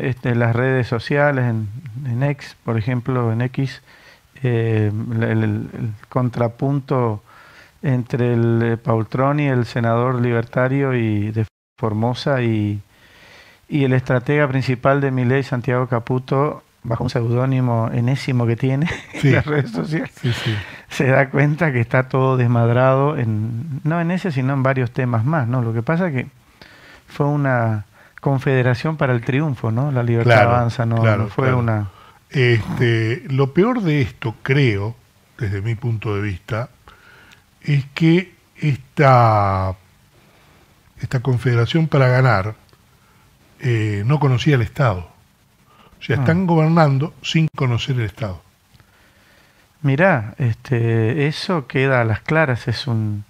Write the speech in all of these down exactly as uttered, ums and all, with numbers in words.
este, las redes sociales, en, en X, por ejemplo, en X, eh, el, el- el contrapunto entre el eh, Paultroni, el senador libertario y de Formosa, y, y el estratega principal de Milei, Santiago Caputo, bajo un seudónimo enésimo que tiene en Sí, las redes sociales, sí, sí. se da cuenta que está todo desmadrado, en, no en ese, sino en varios temas más, ¿no? Lo que pasa es que fue una confederación para el triunfo, ¿no? La Libertad Claro, Avanza, no, no claro, fue claro. una... Este, lo peor de esto, creo, desde mi punto de vista, es que esta, esta confederación para ganar eh, no conocía el Estado. O sea, Mm. están gobernando sin conocer el Estado. Mirá, este, eso queda a las claras, es un...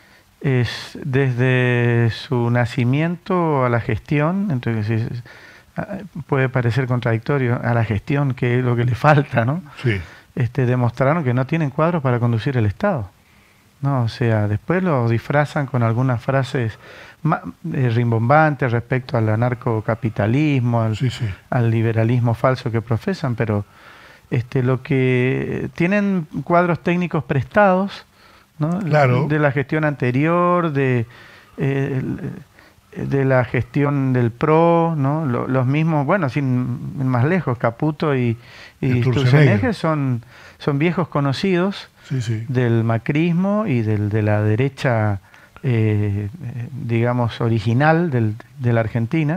Es desde su nacimiento a la gestión, entonces es- ah, puede parecer contradictorio, a la gestión, que es lo que le falta, ¿no? Sí, Este, demostraron que no tienen cuadros para conducir el Estado, ¿no? O sea, después lo disfrazan con algunas frases ma- eh, rimbombantes respecto al anarcocapitalismo, al, sí, sí. al liberalismo falso que profesan, pero este, lo que tienen cuadros técnicos prestados, ¿no? Claro, De la gestión anterior, de, eh, el- de la gestión del PRO, ¿no? Lo- los mismos, bueno, sin ir más lejos, Caputo y, y Sturzenegger. Sturzenegger son, son viejos conocidos Sí, sí. del macrismo y del, de la derecha, eh, eh, digamos, original del- de la Argentina.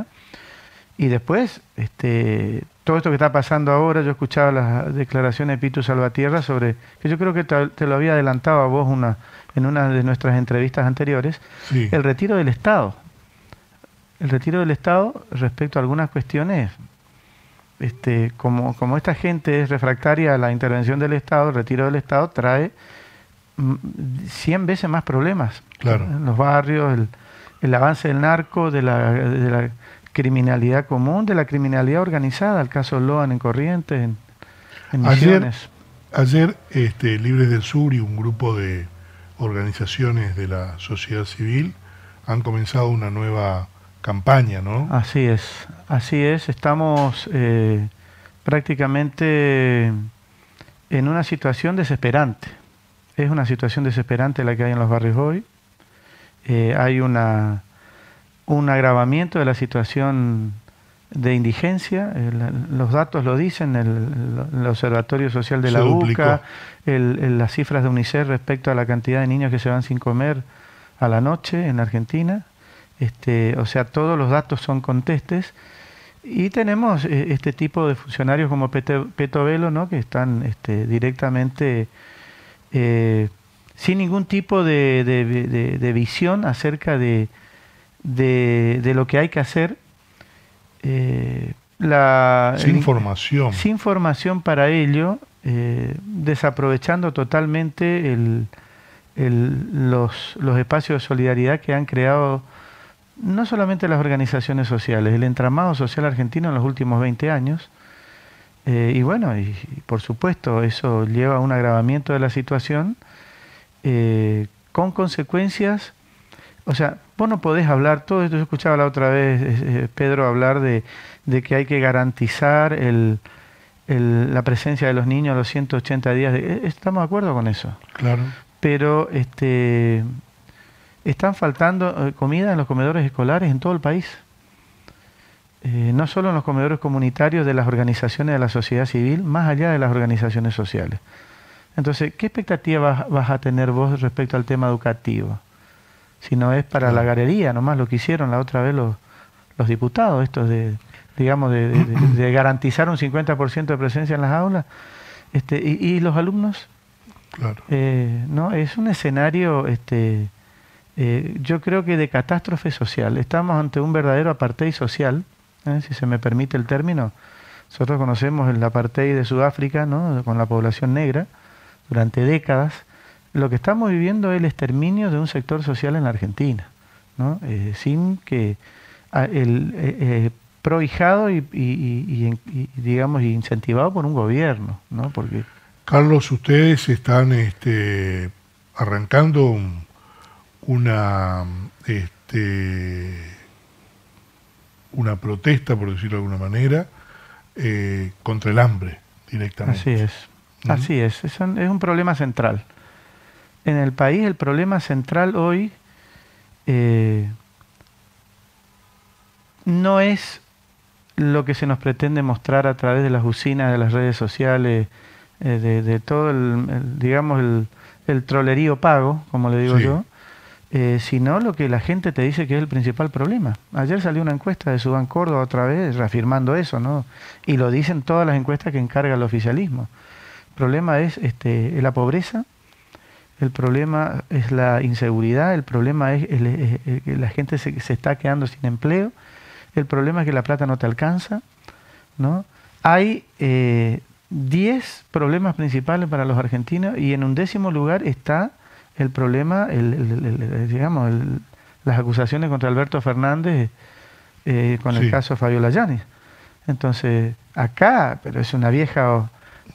Y después, este, todo esto que está pasando ahora, yo escuchaba las declaraciones de Pitu Salvatierra sobre, que yo creo que te, te lo había adelantado a vos una, en una de nuestras entrevistas anteriores, Sí, el retiro del Estado. El retiro del Estado respecto a algunas cuestiones, este, como, como esta gente es refractaria a la intervención del Estado, el retiro del Estado trae mm, cien veces más problemas claro. en los barrios, el, el avance del narco, de la, de la criminalidad común, de la criminalidad organizada, el caso Loan en Corrientes, en, en Ayer, Misiones. ayer este, Libres del Sur y un grupo de organizaciones de la sociedad civil han comenzado una nueva campaña, ¿no? Así es, así es, estamos eh, prácticamente en una situación desesperante. Es una situación desesperante la que hay en los barrios hoy. Eh, hay una, un agravamiento de la situación de indigencia. Eh, la- los datos lo dicen, el, el Observatorio Social de Se la duplicó. UCA, el- el- las cifras de UNICEF respecto a la cantidad de niños que se van sin comer a la noche en Argentina. Este, o sea, todos los datos son contestes. Y tenemos eh, este tipo de funcionarios como Pete- Peto Velo, ¿no? Que están este, directamente eh, sin ningún tipo de, de- de- de visión acerca de, de- de lo que hay que hacer. Eh, la, el Sin in- formación. sin formación para ello, eh, desaprovechando totalmente el- el- los, los espacios de solidaridad que han creado no solamente las organizaciones sociales, el entramado social argentino en los últimos veinte años. Eh, y bueno, y, y por supuesto, eso lleva a un agravamiento de la situación eh, con consecuencias. O sea, vos no podés hablar, todo esto, yo escuchaba la otra vez, eh, eh, Pedro, hablar de, de que hay que garantizar el, el- la presencia de los niños a los ciento ochenta días. De, eh, estamos de acuerdo con eso. Claro. Pero este, están faltando eh, comida en los comedores escolares en todo el país. Eh, no solo en los comedores comunitarios de las organizaciones de la sociedad civil, más allá de las organizaciones sociales. Entonces, ¿qué expectativa vas, vas a tener vos respecto al tema educativo? Si no es para la Claro. garería, nomás lo que hicieron la otra vez los, los diputados, estos de, digamos, de, de- de- de garantizar un cincuenta por ciento de presencia en las aulas. Este, y, y los alumnos, Claro. eh, ¿no? Es un escenario, este, eh, yo creo que de catástrofe social. Estamos ante un verdadero apartheid social, ¿eh? Si se me permite el término. Nosotros conocemos el apartheid de Sudáfrica, ¿no? Con la población negra durante décadas. Lo que estamos viviendo es el exterminio de un sector social en la Argentina, ¿no? Eh, sin que a- el eh, eh, prohijado y, y- y- y- y, digamos incentivado por un gobierno, ¿no? Porque Carlos, ustedes están este, arrancando un- una, este, una protesta, por decirlo de alguna manera, eh, contra el hambre directamente. Así es, ¿Mm? así es, es un, es un problema central. En el país el problema central hoy eh, no es lo que se nos pretende mostrar a través de las usinas, de las redes sociales, eh, de, de todo el, el digamos, el, el trolerío pago, como le digo sí. yo, eh, sino lo que la gente te dice que es el principal problema. Ayer salió una encuesta de Subán Córdoba otra vez reafirmando eso, ¿no? Y lo dicen todas las encuestas que encarga el oficialismo. El problema es este, la pobreza, el problema es la inseguridad, el problema es que la gente se, se está quedando sin empleo, el problema es que la plata no te alcanza, ¿no? Hay eh, diez problemas principales para los argentinos y en un décimo lugar está el problema, el, el, el, el, digamos, el, las acusaciones contra Alberto Fernández eh, con sí. el caso Fabiola Yáñez. Entonces, acá, pero es una vieja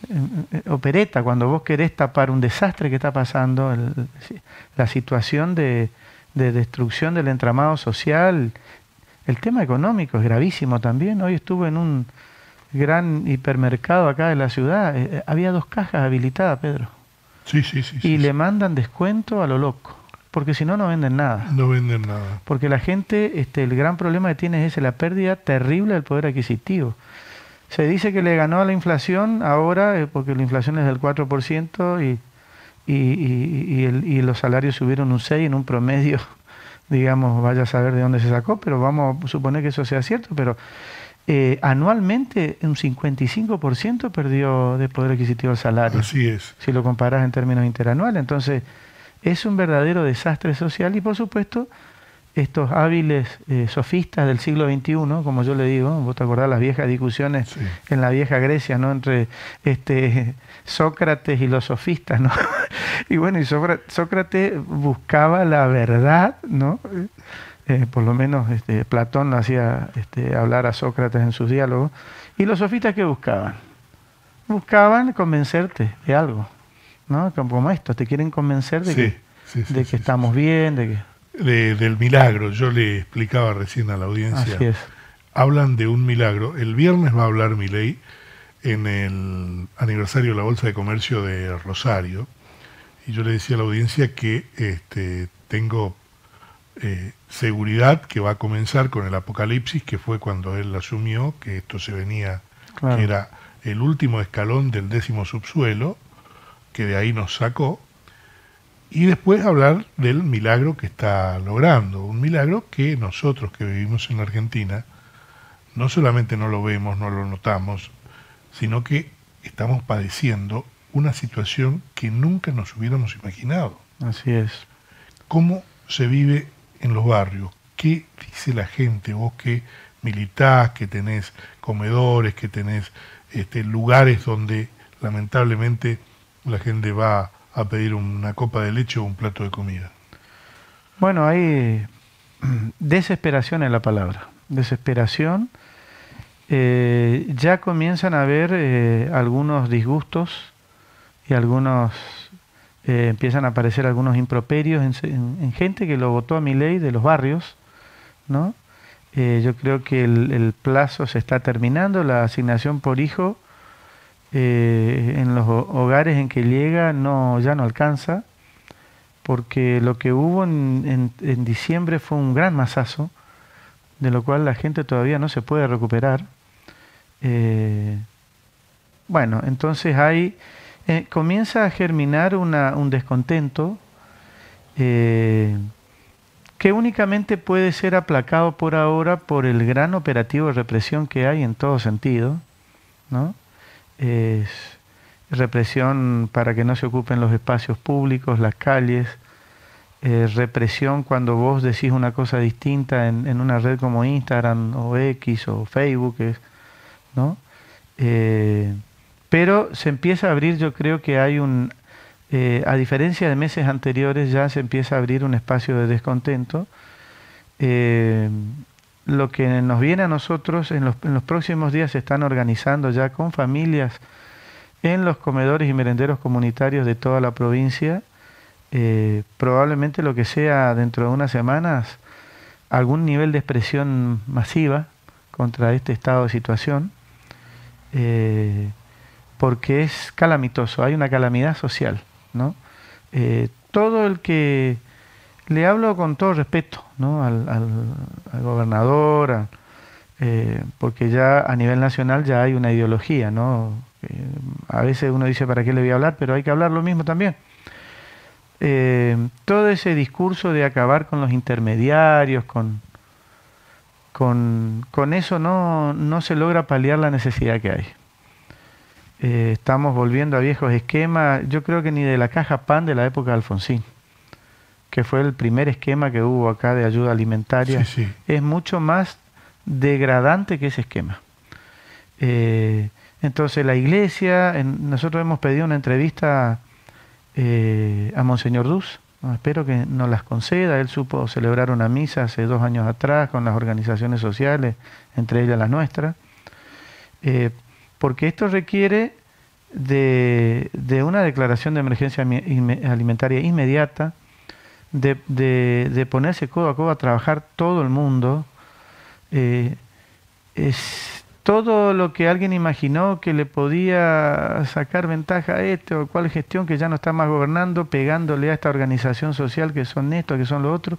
opereta, cuando vos querés tapar un desastre que está pasando, el, la situación de, de destrucción del entramado social. El tema económico es gravísimo también. Hoy estuve en un gran hipermercado acá de la ciudad. Eh, había dos cajas habilitadas, Pedro. Sí, sí, sí. Y sí, le sí. mandan descuento a lo loco. Porque si no, no venden nada. No venden nada. Porque la gente, este, el gran problema que tiene es ese, la pérdida terrible del poder adquisitivo. Se dice que le ganó a la inflación ahora, eh, porque la inflación es del cuatro por ciento y, y, y, y, el, y los salarios subieron un seis por ciento en un promedio. Digamos, vaya a saber de dónde se sacó, pero vamos a suponer que eso sea cierto, pero eh, anualmente un cincuenta y cinco por ciento perdió de poder adquisitivo el salario. Así es. Si lo comparás en términos interanuales. Entonces, es un verdadero desastre social y, por supuesto, estos hábiles eh, sofistas del siglo veintiuno, como yo le digo, vos te acordás las viejas discusiones sí. en la vieja Grecia, ¿no? Entre este, Sócrates y los sofistas, ¿no? Y bueno, y Sócrates buscaba la verdad, ¿no? Eh, por lo menos este, Platón lo hacía este, hablar a Sócrates en sus diálogos. ¿Y los sofistas qué buscaban? Buscaban convencerte de algo, ¿no? Como esto, te quieren convencer de sí, que, sí, sí, de sí, que sí, estamos sí. bien, de que... De, del milagro, yo le explicaba recién a la audiencia. Así es. Hablan de un milagro. El viernes va a hablar Milei en el aniversario de la Bolsa de Comercio de Rosario. Y yo le decía a la audiencia que este, tengo eh, seguridad que va a comenzar con el apocalipsis, que fue cuando él asumió, que esto se venía, claro. que era el último escalón del décimo subsuelo, que de ahí nos sacó. Y después hablar del milagro que está logrando. Un milagro que nosotros que vivimos en la Argentina, no solamente no lo vemos, no lo notamos, sino que estamos padeciendo una situación que nunca nos hubiéramos imaginado. Así es. ¿Cómo se vive en los barrios? ¿Qué dice la gente? Vos que militás, que tenés comedores, que tenés este, lugares donde lamentablemente la gente va a pedir una copa de leche o un plato de comida. Bueno, hay desesperación en la palabra. Desesperación. Eh, ya comienzan a haber eh, algunos disgustos y algunos eh, empiezan a aparecer algunos improperios en, en, en gente que lo votó a Milei de los barrios, ¿no? Eh, yo creo que el, el plazo se está terminando, la asignación por hijo eh, en los hogares en que llega no ya no alcanza, porque lo que hubo en, en, en diciembre fue un gran masazo, de lo cual la gente todavía no se puede recuperar. Eh, bueno, entonces hay eh, comienza a germinar una, un descontento eh, que únicamente puede ser aplacado por ahora por el gran operativo de represión que hay en todo sentido, ¿no? Es represión para que no se ocupen los espacios públicos, las calles, eh, represión cuando vos decís una cosa distinta en, en una red como Instagram o X o Facebook, ¿no? Eh, pero se empieza a abrir, yo creo que hay un, eh, a diferencia de meses anteriores, ya se empieza a abrir un espacio de descontento. Eh, lo que nos viene a nosotros, en los, en los próximos días se están organizando ya con familias en los comedores y merenderos comunitarios de toda la provincia. Eh, probablemente lo que sea dentro de unas semanas, algún nivel de expresión masiva, contra este estado de situación, eh, porque es calamitoso, hay una calamidad social, ¿no? Eh, todo el que, le hablo con todo respeto, ¿no? al, al, al gobernador, a, eh, porque ya a nivel nacional ya hay una ideología, ¿no? Eh, a veces uno dice, ¿para qué le voy a hablar? Pero hay que hablar lo mismo también. Eh, todo ese discurso de acabar con los intermediarios, con, con, con eso no, no se logra paliar la necesidad que hay. Eh, estamos volviendo a viejos esquemas, yo creo que ni de la caja pan de la época de Alfonsín, que fue el primer esquema que hubo acá de ayuda alimentaria, sí, sí. es mucho más degradante que ese esquema. Eh, entonces la iglesia, en, nosotros hemos pedido una entrevista eh, a Monseñor Duz, ¿no? Espero que nos las conceda. Él supo celebrar una misa hace dos años atrás con las organizaciones sociales, entre ellas la nuestra, eh, porque esto requiere de, de una declaración de emergencia alimentaria inmediata, de, de, de ponerse codo a codo a trabajar todo el mundo. Eh, es todo lo que alguien imaginó que le podía sacar ventaja a este o cual gestión que ya no está más gobernando, pegándole a esta organización social que son esto, que son lo otro.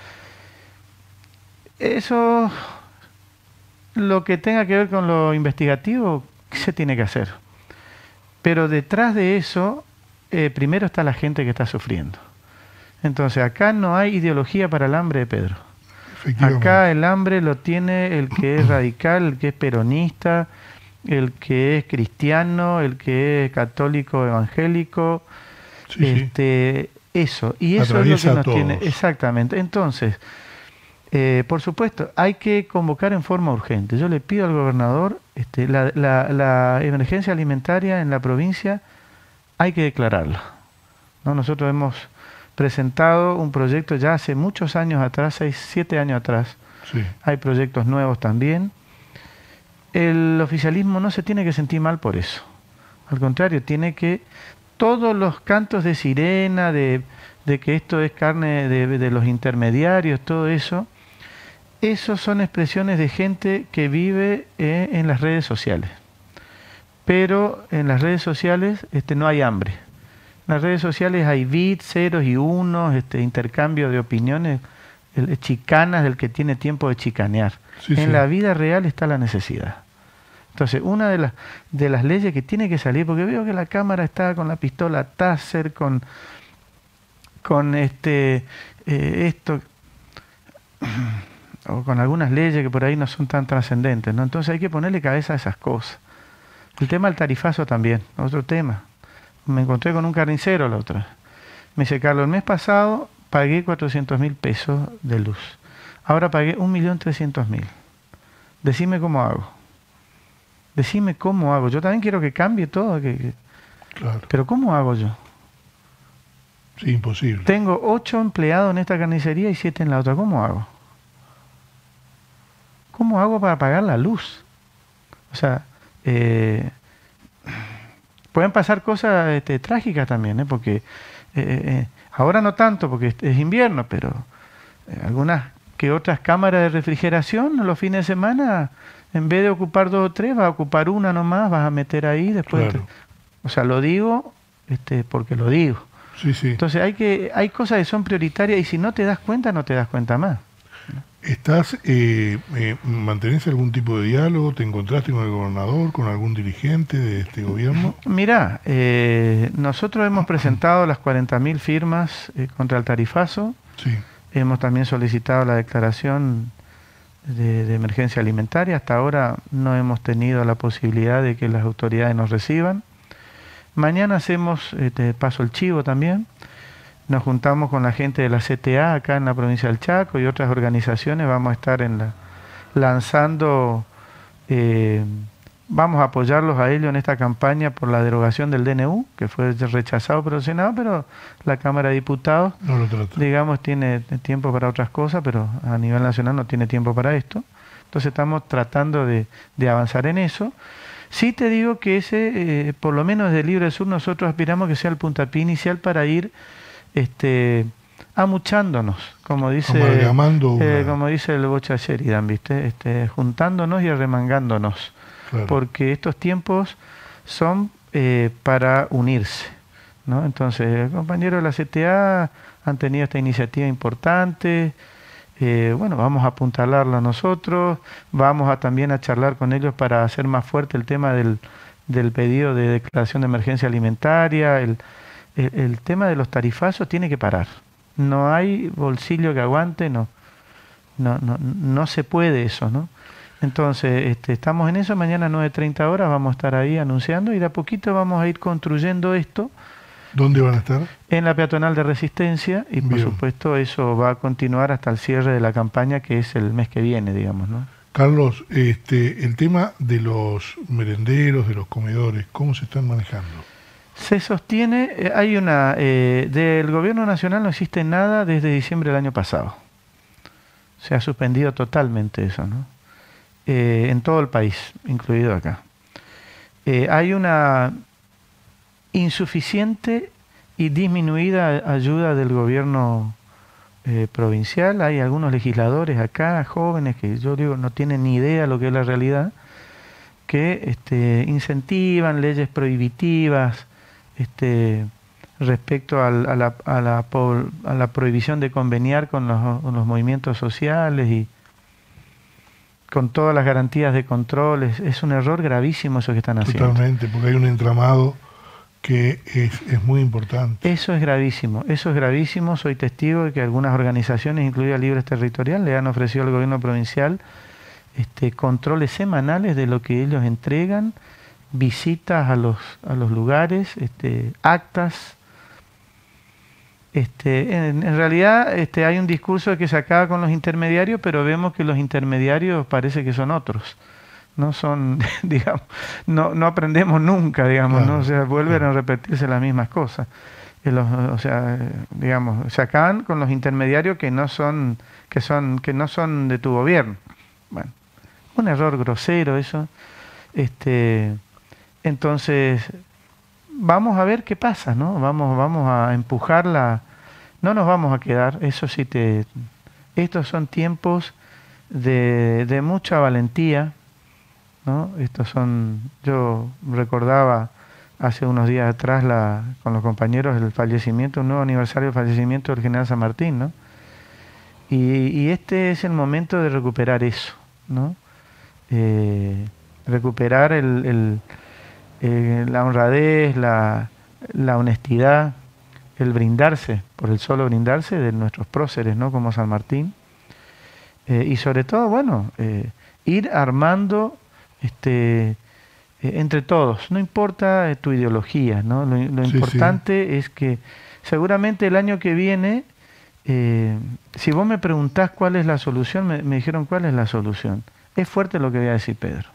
Eso, lo que tenga que ver con lo investigativo, se tiene que hacer. Pero detrás de eso, eh, primero está la gente que está sufriendo. Entonces, acá no hay ideología para el hambre de Pedro. Acá el hambre lo tiene el que es radical, el que es peronista, el que es cristiano, el que es católico evangélico, sí, este, sí. Eso. Y eso Atraviesa es lo que nos tiene. Exactamente. Entonces, eh, por supuesto, hay que convocar en forma urgente. Yo le pido al gobernador, este, la, la, la emergencia alimentaria en la provincia hay que declararla, ¿no? Nosotros hemos presentado un proyecto ya hace muchos años atrás, seis, siete años atrás. Sí. Hay proyectos nuevos también. El oficialismo no se tiene que sentir mal por eso. Al contrario, tiene que... Todos los cantos de sirena, de, de que esto es carne de, de los intermediarios, todo eso, esos son expresiones de gente que vive eh, en las redes sociales. Pero en las redes sociales este, no hay hambre. En las redes sociales hay bits, ceros y unos, este, intercambio de opiniones, el, chicanas del que tiene tiempo de chicanear. Sí, en sí. La vida real está la necesidad. Entonces, una de las, de las leyes que tiene que salir, porque veo que la Cámara está con la pistola Taser, con, con este, eh, esto, o con algunas leyes que por ahí no son tan trascendentes, ¿no? Entonces hay que ponerle cabeza a esas cosas. El tema del tarifazo también, otro tema. Me encontré con un carnicero la otra. Me dice, Carlos, el mes pasado pagué cuatrocientos mil pesos de luz. Ahora pagué un millón trescientos mil. Decime cómo hago. Decime cómo hago. Yo también quiero que cambie todo. Que, que... Claro. Pero ¿cómo hago yo? Sí, imposible. Tengo ocho empleados en esta carnicería y siete en la otra. ¿Cómo hago? ¿Cómo hago para pagar la luz? O sea, eh, pueden pasar cosas este, trágicas también, ¿eh? Porque eh, eh, ahora no tanto, porque es, es invierno, pero eh, algunas que otras cámaras de refrigeración los fines de semana, en vez de ocupar dos o tres, vas a ocupar una nomás, vas a meter ahí, después... Claro. Te, o sea, lo digo este, porque lo digo. Sí, sí. Entonces hay, que, hay cosas que son prioritarias y si no te das cuenta, no te das cuenta más. ¿Estás, eh, eh, mantenés algún tipo de diálogo? ¿Te encontraste con el gobernador, con algún dirigente de este gobierno? Mirá, eh, nosotros hemos presentado las cuarenta mil firmas eh, contra el tarifazo. Sí. Hemos también solicitado la declaración de, de emergencia alimentaria. Hasta ahora no hemos tenido la posibilidad de que las autoridades nos reciban. Mañana hacemos, eh, te paso el chivo también. Nos juntamos con la gente de la C T A acá en la provincia del Chaco y otras organizaciones. Vamos a estar en la, lanzando, eh, vamos a apoyarlos a ellos en esta campaña por la derogación del D N U, que fue rechazado por el Senado, pero la Cámara de Diputados, no lo trata. digamos, tiene tiempo para otras cosas, pero a nivel nacional no tiene tiempo para esto. Entonces estamos tratando de, de avanzar en eso. Sí te digo que ese, eh, por lo menos desde Libre Sur, nosotros aspiramos que sea el puntapié inicial para ir... Este, amuchándonos, como dice, Amalgamando eh, una... como dice el Bocha Sheridan, ¿viste? Este, juntándonos y arremangándonos, Claro. porque estos tiempos son eh, para unirse, ¿no? Entonces, compañeros de la C T A han tenido esta iniciativa importante. Eh, bueno, vamos a apuntalarla nosotros, vamos a también a charlar con ellos para hacer más fuerte el tema del, del pedido de declaración de emergencia alimentaria. El, el, el tema de los tarifazos tiene que parar. No hay bolsillo que aguante, no, no, no, no se puede eso, ¿no? Entonces, este, estamos en eso, mañana a nueve treinta horas vamos a estar ahí anunciando y de a poquito vamos a ir construyendo esto. ¿Dónde van a estar? En la peatonal de Resistencia y por Bien. supuesto eso va a continuar hasta el cierre de la campaña que es el mes que viene, digamos, ¿no? Carlos, este, el tema de los merenderos, de los comedores, ¿cómo se están manejando? Se sostiene, eh, hay una, eh, del gobierno nacional no existe nada desde diciembre del año pasado. Se ha suspendido totalmente eso, ¿no? Eh, en todo el país, incluido acá. Eh, hay una insuficiente y disminuida ayuda del gobierno eh, provincial. Hay algunos legisladores acá, jóvenes, que yo digo no tienen ni idea de lo que es la realidad, que este, incentivan leyes prohibitivas este, respecto al, a, la, a, la, a la prohibición de conveniar con los, con los movimientos sociales y con todas las garantías de control. Es, es un error gravísimo eso que están haciendo. Totalmente, porque hay un entramado que es, es muy importante. Eso es gravísimo, eso es gravísimo. Soy testigo de que algunas organizaciones, incluida Libres Territorial, le han ofrecido al gobierno provincial este, controles semanales de lo que ellos entregan, visitas a los, a los lugares, este, actas. Este, en, en realidad este, hay un discurso de que se acaba con los intermediarios, pero vemos que los intermediarios parece que son otros. No son, digamos, no, no aprendemos nunca, digamos, claro, ¿no? O sea, vuelven claro. a repetirse las mismas cosas. Los, o sea, digamos, se acaban con los intermediarios que no son, que son, que no son de tu gobierno. Bueno, un error grosero eso. Este, entonces, vamos a ver qué pasa, ¿no? Vamos, vamos a empujarla. No nos vamos a quedar, eso sí te. Estos son tiempos de, de mucha valentía. ¿No? Estos son, yo recordaba hace unos días atrás la, con los compañeros el fallecimiento, un nuevo aniversario del fallecimiento del general San Martín, ¿no? Y, y este es el momento de recuperar eso, ¿no? Eh, recuperar el, el, eh, la honradez, la, la honestidad, el brindarse, por el solo brindarse de nuestros próceres, ¿no? Como San Martín. Eh, y sobre todo, bueno, eh, ir armando Este, eh, entre todos, no importa eh, tu ideología, ¿no? Lo, lo sí, importante sí. es que seguramente el año que viene, eh, si vos me preguntás cuál es la solución, me, me dijeron cuál es la solución. Es fuerte lo que voy a decir, Pedro.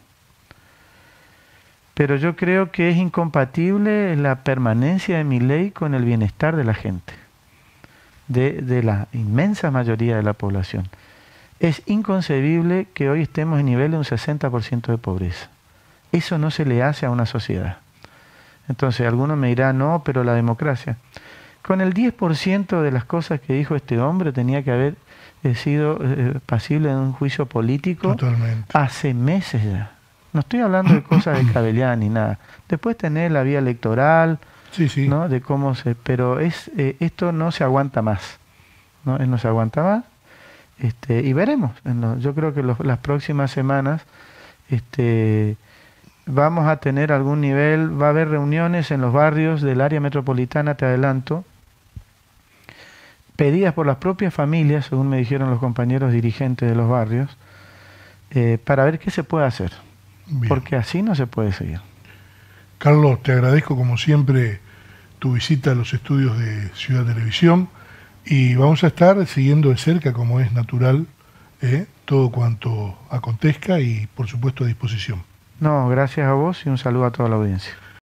Pero yo creo que es incompatible la permanencia de mi ley con el bienestar de la gente, de, de la inmensa mayoría de la población. Es inconcebible que hoy estemos en nivel de un sesenta por ciento de pobreza. Eso no se le hace a una sociedad. Entonces, algunos me dirán, no, pero la democracia. Con el diez por ciento de las cosas que dijo este hombre tenía que haber eh, sido eh, pasible de un juicio político. Totalmente. Hace meses ya. No estoy hablando de cosas de Cabellán ni nada. Después tener la vía electoral, sí, sí. ¿no? De cómo se... Pero es eh, esto no se aguanta más. ¿No? No se aguanta más. Este, y veremos. Yo creo que los, las próximas semanas este, vamos a tener algún nivel, va a haber reuniones en los barrios del área metropolitana, te adelanto, pedidas por las propias familias, según me dijeron los compañeros dirigentes de los barrios, eh, para ver qué se puede hacer. Bien. Porque así no se puede seguir. Carlos, te agradezco como siempre tu visita a los estudios de Ciudad Televisión. Y vamos a estar siguiendo de cerca, como es natural, eh, todo cuanto acontezca y, por supuesto, a disposición. No, gracias a vos y un saludo a toda la audiencia.